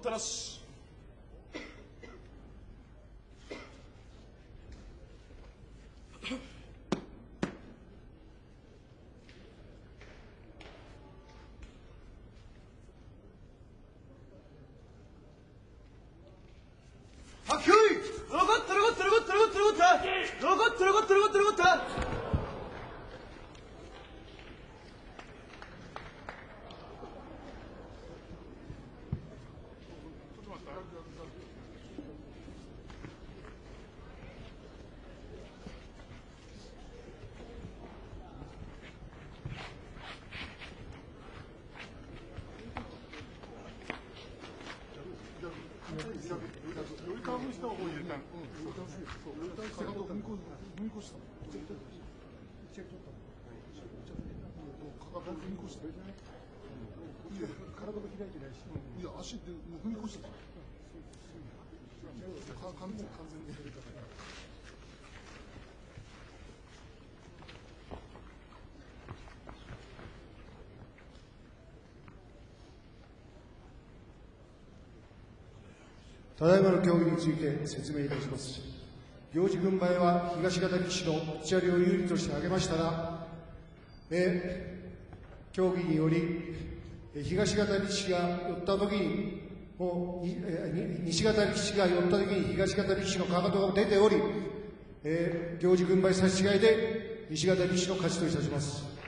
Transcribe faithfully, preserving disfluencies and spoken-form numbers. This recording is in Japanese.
ったなし。はっきり残った残った残った残った残った残った残った残った残ったよりかぶした方がいいね。うん、よりかぶした。そう、よりかぶした。踏み越踏み越した。チェック取った。チェック取った。かかと踏み越した。いや、体も開いてないし。いや、足で踏み越した。完全完全に。 ただいまの競技について説明いたします。行司軍配は東方力士の土地を有利として挙げましたが、え競技により東方力士が寄ったときにもうえ西方力士が寄ったときに東方力士のかかとが出ており、え行司軍配差し違いで西方力士の勝ちといたします。